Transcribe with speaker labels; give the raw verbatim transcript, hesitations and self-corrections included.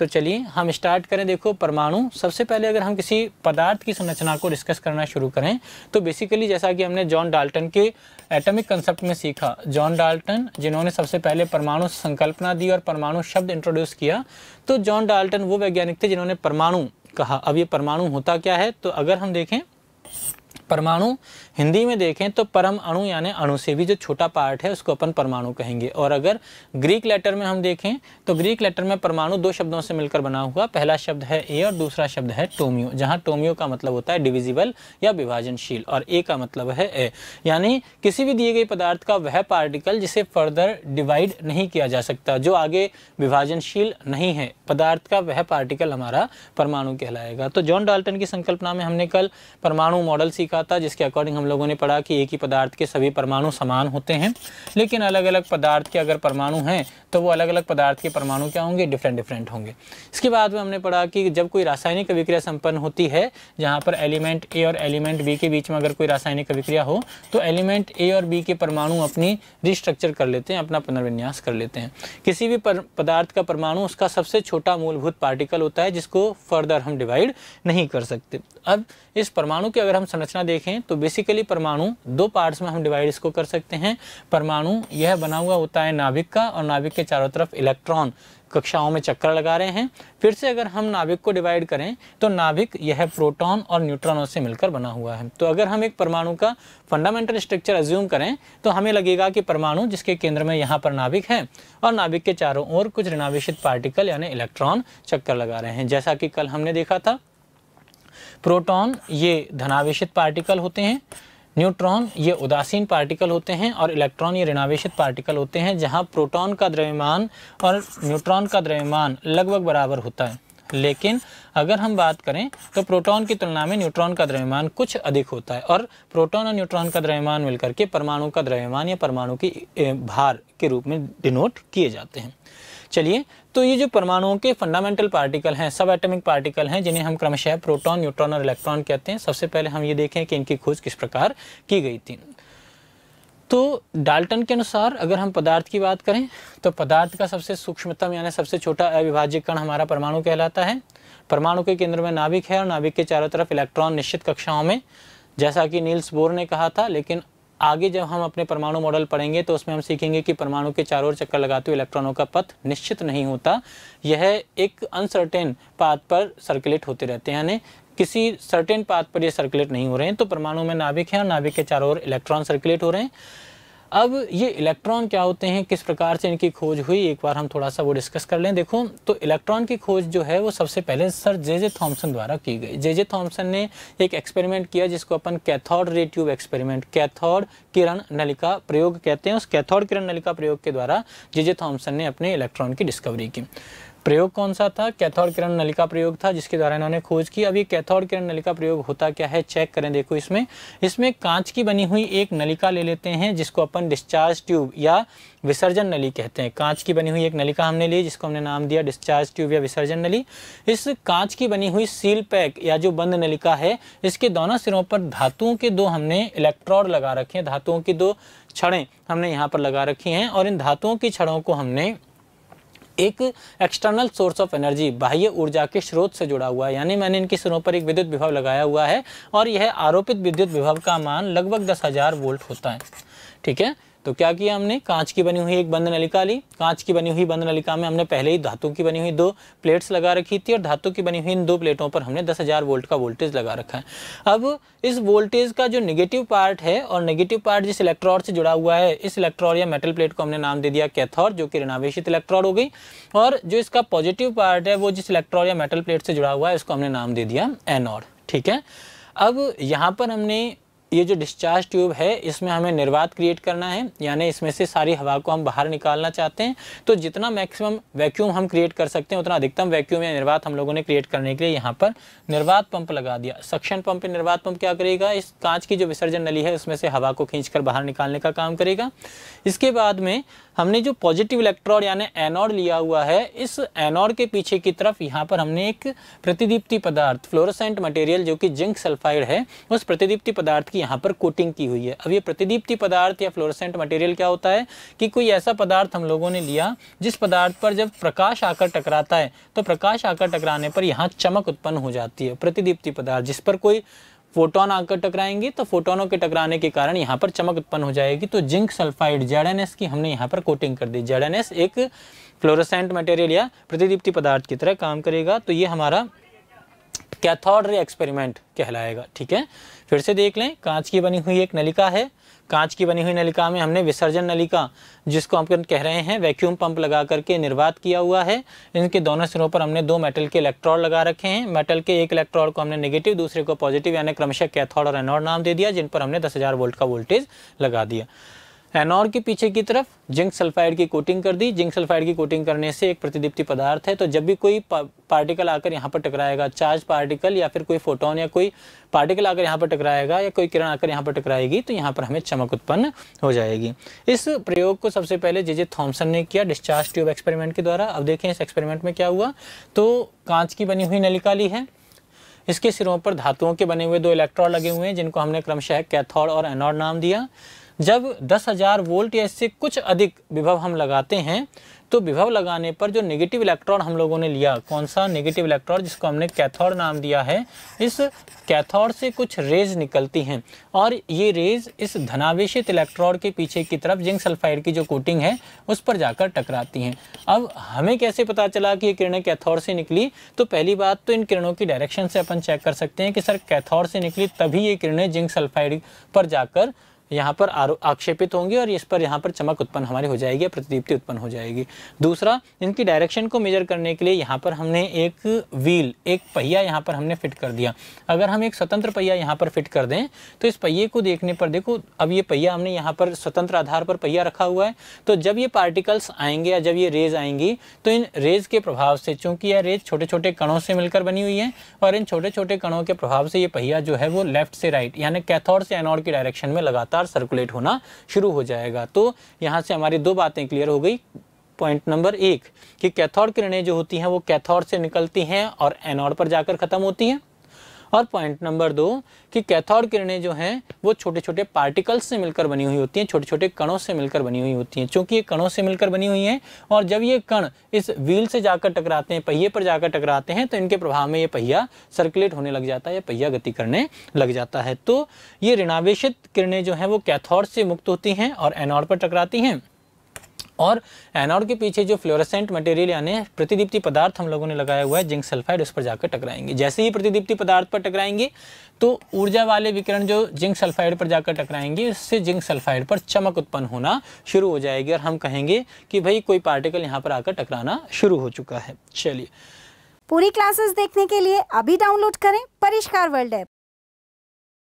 Speaker 1: तो चलिए हम स्टार्ट करें। देखो परमाणु, सबसे पहले अगर हम किसी पदार्थ की संरचना को डिस्कस करना शुरू करें तो बेसिकली जैसा कि हमने जॉन डाल्टन के एटॉमिक कंसेप्ट में सीखा, जॉन डाल्टन जिन्होंने सबसे पहले परमाणु संकल्पना दी और परमाणु शब्द इंट्रोड्यूस किया, तो जॉन डाल्टन वो वैज्ञानिक थे जिन्होंने परमाणु कहा। अब ये परमाणु होता क्या है, तो अगर हम देखें परमाणु हिंदी में देखें तो परम अणु यानी अणु से भी जो छोटा पार्ट है उसको अपन परमाणु कहेंगे। और अगर ग्रीक लेटर में हम देखें तो ग्रीक लेटर में परमाणु दो शब्दों से मिलकर बना हुआ, पहला शब्द है ए और दूसरा शब्द है टोमियो, जहां टोमियो का मतलब होता है डिविजिबल या विभाजनशील और ए का मतलब है ए, यानी किसी भी दिए गए पदार्थ का वह पार्टिकल जिसे फर्दर डिवाइड नहीं किया जा सकता, जो आगे विभाजनशील नहीं है, पदार्थ का वह पार्टिकल हमारा परमाणु कहलाएगा। तो जॉन डाल्टन की संकल्पना में हमने कल परमाणु मॉडल सीखा था, जिसके अकॉर्डिंग हम लोगों ने पढ़ा कि एक ही पदार्थ के सभी परमाणु समान होते हैं, लेकिन अलग अलग पदार्थ के अगर परमाणु हैं तो वो अलग अलग पदार्थ के परमाणु क्या होंगे, डिफरेंट डिफरेंट होंगे। इसके बाद में हमने पढ़ा कि जब कोई रासायनिक अभिक्रिया संपन्न होती है जहाँ पर एलिमेंट ए और एलिमेंट बी के बीच में अगर कोई रासायनिक अभिक्रिया हो तो एलिमेंट ए और बी के परमाणु अपनी रिस्ट्रक्चर कर लेते हैं, अपना पुनर्विन्यास कर लेते हैं। किसी भी पदार्थ का परमाणु उसका सबसे छोटा मूलभूत पार्टिकल होता है जिसको फर्दर हम डिवाइड नहीं कर सकते। अब इस परमाणु की अगर हम संरचना देखें तो बेसिकली परमाणु दो पार्ट्स में हम डिवाइड इसको कर सकते हैं। परमाणु यह बना हुआ होता है नाभिक का, और नाभिक के चारों तरफ इलेक्ट्रॉन कक्षाओं में चक्कर लगा रहे हैं। फिर से अगर हम नाभिक को डिवाइड करें तो नाभिक यह प्रोटॉन और न्यूट्रॉनों से मिलकर बना हुआ है। तो अगर हम एक परमाणु का फंडामेंटल स्ट्रक्चर अज्यूम करें तो हमें लगेगा कि परमाणु जिसके केंद्र में यहाँ पर नाभिक है और नाभिक के चारों ओर कुछ ऋणावेशित पार्टिकल यानी इलेक्ट्रॉन चक्कर लगा रहे हैं। जैसा कि कल हमने देखा था, प्रोटॉन ये धनावेशित पार्टिकल होते हैं, न्यूट्रॉन ये उदासीन पार्टिकल होते हैं और इलेक्ट्रॉन ये ऋणावेशित पार्टिकल होते हैं, जहां प्रोटॉन का द्रव्यमान और न्यूट्रॉन का द्रव्यमान लगभग बराबर होता है। लेकिन अगर हम बात करें तो प्रोटॉन की तुलना में न्यूट्रॉन का द्रव्यमान कुछ अधिक होता है और प्रोटॉन और न्यूट्रॉन का द्रव्यमान मिलकर के परमाणु का द्रव्यमान या परमाणु की भार के रूप में डिनोट किए जाते हैं। चलिए, तो ये जो परमाणुओं के फंडामेंटल पार्टिकल हैं, सब एटॉमिक पार्टिकल हैं, जिन्हें हम क्रमशः प्रोटॉन, न्यूट्रॉन और इलेक्ट्रॉन कहते हैं। सबसे पहले हम ये देखें कि इनकी खोज किस प्रकार की गई थी। तो डाल्टन के अनुसार अगर हम पदार्थ की बात करें तो पदार्थ का सबसे सूक्ष्मतम यानी सबसे छोटा अविभाज्य कण हमारा परमाणु कहलाता है। परमाणु के केंद्र में नाभिक है और नाभिक के चारों तरफ इलेक्ट्रॉन निश्चित कक्षाओं में, जैसा कि नील्स बोर ने कहा था। लेकिन आगे जब हम अपने परमाणु मॉडल पढ़ेंगे तो उसमें हम सीखेंगे कि परमाणु के चारों ओर चक्कर लगाते हुए इलेक्ट्रॉनों का पथ निश्चित नहीं होता, यह एक अनसर्टेन पाथ पर सर्कुलेट होते रहते हैं, यानी किसी सर्टेन पाथ पर ये सर्कुलेट नहीं हो रहे हैं। तो परमाणु में नाभिक है और नाभिक के चारों ओर इलेक्ट्रॉन सर्कुलेट हो रहे हैं। अब ये इलेक्ट्रॉन क्या होते हैं, किस प्रकार से इनकी खोज हुई, एक बार हम थोड़ा सा वो डिस्कस कर लें। देखो, तो इलेक्ट्रॉन की खोज जो है वो सबसे पहले सर जे जे थॉमसन द्वारा की गई। जे जे थॉमसन ने एक एक्सपेरिमेंट किया जिसको अपन cathode ray tube experiment, cathode किरण नलिका प्रयोग कहते हैं। उस कैथोड किरण नलिका प्रयोग के द्वारा जे जे थॉमसन ने अपने इलेक्ट्रॉन की डिस्कवरी की। प्रयोग कौन सा था, कैथोड किरण नलिका प्रयोग था, जिसके द्वारा इन्होंने खोज की। अब ये कैथोड किरण नलिका प्रयोग होता क्या है, चेक करें। देखो, इसमें इसमें कांच की बनी हुई एक नलिका ले लेते हैं जिसको अपन डिस्चार्ज ट्यूब या विसर्जन नली कहते हैं। कांच की बनी हुई एक नलिका हमने ली जिसको हमने नाम दिया डिस्चार्ज ट्यूब या विसर्जन नली। इस कांच की बनी हुई सील पैक या जो बंद नलिका है, इसके दोनों सिरों पर धातुओं के दो हमने इलेक्ट्रोड लगा रखे हैं, धातुओं की दो छड़ें हमने यहाँ पर लगा रखी हैं और इन धातुओं की छड़ों को हमने एक एक्सटर्नल सोर्स ऑफ एनर्जी, बाह्य ऊर्जा के स्रोत से जुड़ा हुआ है, यानी मैंने इनके सिरों पर एक विद्युत विभव लगाया हुआ है और यह आरोपित विद्युत विभव का मान लगभग दस हजार वोल्ट होता है। ठीक है, तो क्या किया हमने, कांच की बनी हुई एक बंद नलिका ली। कांच की बनी हुई बंद नलिका में हमने पहले ही धातु की बनी हुई दो प्लेट्स लगा रखी थी और धातु की बनी हुई इन दो प्लेटों पर हमने दस हजार वोल्ट का वोल्टेज लगा रखा है। अब इस वोल्टेज का जो नेगेटिव पार्ट है और नेगेटिव पार्ट जिस इलेक्ट्रोड से जुड़ा हुआ है, इस इलेक्ट्रोड या मेटल प्लेट को हमने नाम दे दिया कैथोड, जो कि ऋणावेशित इलेक्ट्रोड हो गई, और जो इसका पॉजिटिव पार्ट है वो जिस इलेक्ट्रोड या मेटल प्लेट से जुड़ा हुआ है इसको हमने नाम दे दिया एनोड। ठीक है, अब यहाँ पर हमने ये जो डिस्चार्ज ट्यूब है इसमें हमें निर्वात क्रिएट करना है, यानी इसमें से सारी हवा को हम बाहर निकालना चाहते हैं। तो जितना मैक्सिमम वैक्यूम हम क्रिएट कर सकते हैं उतना अधिकतम वैक्यूम या निर्वात हम लोगों ने क्रिएट करने के लिए यहाँ पर निर्वात पंप लगा दिया। सक्शन पंप या निर्वात पंप क्या करेगा, इस कांच की जो विसर्जन नली है उसमें से हवा को खींचकर बाहर निकालने का काम करेगा। इसके बाद में हमने जो पॉजिटिव इलेक्ट्रोड यानी एनोड लिया हुआ है, इस एनोड के पीछे की तरफ यहाँ पर हमने एक प्रतिदीप्ति पदार्थ, फ्लोरोसेंट मटेरियल जो कि जिंक सल्फाइड है, उस प्रतिदीप्ति पदार्थ की यहाँ पर कोटिंग की हुई है। अब ये प्रतिदीप्ति पदार्थ या फ्लोरोसेंट मटेरियल क्या होता है कि कोई ऐसा पदार्थ हम लोगों ने लिया जिस पदार्थ पर जब प्रकाश आकर टकराता है तो प्रकाश आकर टकराने पर यहाँ चमक उत्पन्न हो जाती है। प्रतिदीप्ति पदार्थ जिस पर कोई फोटोन आकर टकराएंगे तो फोटोनों के टकराने के कारण यहाँ पर चमक उत्पन्न हो जाएगी। तो zinc sulphide Z N S की हमने यहाँ पर कोटिंग कर दी। जेड एन एस एक फ्लोरोसेंट मटेरियल या प्रतिदीप्ति पदार्थ की तरह काम करेगा। तो ये हमारा कैथोड रे एक्सपेरिमेंट कहलाएगा। ठीक है, फिर से देख लें, कांच की बनी हुई एक नलिका है। कांच की बनी हुई नलिका में हमने विसर्जन नलिका, जिसको हम कह रहे हैं वैक्यूम पंप लगा करके निर्वात किया हुआ है। इनके दोनों सिरों पर हमने दो मेटल के इलेक्ट्रोड लगा रखे हैं। मेटल के एक इलेक्ट्रोड को हमने नेगेटिव, दूसरे को पॉजिटिव, यानी क्रमशः कैथोड और एनोड नाम दे दिया, जिन पर हमने दस हज़ार वोल्ट का वोल्टेज लगा दिया। एनोड के पीछे की तरफ जिंक सल्फाइड की कोटिंग कर दी। जिंक सल्फाइड की कोटिंग करने से एक प्रतिदीप्ति पदार्थ है, तो जब भी कोई पार्टिकल आकर यहाँ पर टकराएगा, चार्ज पार्टिकल या फिर कोई फोटोन या कोई पार्टिकल आकर यहाँ पर टकराएगा या कोई किरण आकर यहाँ पर टकराएगी, तो यहाँ पर हमें चमक उत्पन्न हो जाएगी। इस प्रयोग को सबसे पहले जे जे थॉमसन ने किया डिस्चार्ज ट्यूब एक्सपेरिमेंट के द्वारा। अब देखें इस एक्सपेरिमेंट में क्या हुआ। तो कांच की बनी हुई नलिका ली है, इसके सिरों पर धातुओं के बने हुए दो इलेक्ट्रोड लगे हुए हैं, जिनको हमने क्रमशः कैथोड और एनोड नाम दिया। जब दस हज़ार वोल्ट या इससे कुछ अधिक विभव हम लगाते हैं तो विभव लगाने पर जो नेगेटिव इलेक्ट्रॉन हम लोगों ने लिया, कौन सा नेगेटिव इलेक्ट्रॉन, जिसको हमने कैथोड नाम दिया है, इस कैथोड से कुछ रेज निकलती हैं और ये रेज इस धनावेशित इलेक्ट्रोड के पीछे की तरफ जिंक सल्फाइड की जो कोटिंग है उस पर जाकर टकराती हैं। अब हमें कैसे पता चला कि ये किरणें कैथोड से निकली? तो पहली बात तो इन किरणों की डायरेक्शन से अपन चेक कर सकते हैं कि सर कैथोड से निकली तभी ये किरणें जिंक सल्फाइड पर जाकर यहाँ पर आक्षेपित होंगी और इस पर यहाँ पर चमक उत्पन्न हमारी हो जाएगी, प्रतिदीप्ति उत्पन्न हो जाएगी। दूसरा, इनकी डायरेक्शन को मेजर करने के लिए यहाँ पर हमने एक व्हील, एक पहिया यहाँ पर हमने फिट कर दिया। अगर हम एक स्वतंत्र पहिया यहाँ पर फिट कर दें तो इस पहिए को देखने पर देखो, अब ये पहिया हमने यहाँ पर स्वतंत्र आधार पर पहिया रखा हुआ है, तो जब ये पार्टिकल्स आएंगे या जब ये रेज आएंगी तो इन रेज के प्रभाव से, चूंकि यह रेज छोटे छोटे कणों से मिलकर बनी हुई है और इन छोटे छोटे कणों के प्रभाव से ये पहिया जो है वो लेफ्ट से राइट यानी कैथोड से एनोड की डायरेक्शन में लगातार सर्कुलेट होना शुरू हो जाएगा। तो यहाँ से हमारी दो बातें क्लियर हो गई। पॉइंट नंबर एक कि कैथोड किरणें जो होती हैं वो कैथोड से निकलती हैं और एनोड पर जाकर खत्म होती हैं, और पॉइंट नंबर दो कि कैथोड किरणें जो हैं वो छोटे छोटे पार्टिकल्स से मिलकर बनी हुई होती हैं, छोटे छोटे कणों से मिलकर बनी हुई होती हैं। चूंकि ये कणों से मिलकर बनी हुई हैं और जब ये कण इस व्हील से जाकर टकराते हैं, पहिए पर जाकर टकराते हैं, तो इनके प्रभाव में ये पहिया सर्कुलेट होने लग जाता है, या पहिया गति करने लग जाता है। तो ये ऋणावेशित किरणें जो हैं वो कैथोड से मुक्त होती हैं और एनोड पर टकराती हैं, और एनोड के पीछे जो फ्लोरोसेंट मटेरियल यानी प्रतिदीप्ति पदार्थ हम लोगों ने लगाया हुआ है जिंक सल्फाइड, उस पर जाकर टकराएंगे। जैसे ही प्रतिदीप्ति पदार्थ पर टकराएंगे तो ऊर्जा वाले विकिरण जो जिंक सल्फाइड पर जाकर टकराएंगे, उससे जिंक सल्फाइड पर चमक उत्पन्न होना शुरू हो जाएगी और हम कहेंगे कि भाई कोई पार्टिकल यहाँ पर आकर टकराना शुरू हो चुका है। चलिए,
Speaker 2: पूरी क्लासेस देखने के लिए अभी डाउनलोड करें परिष्कार वर्ल्ड ऐप।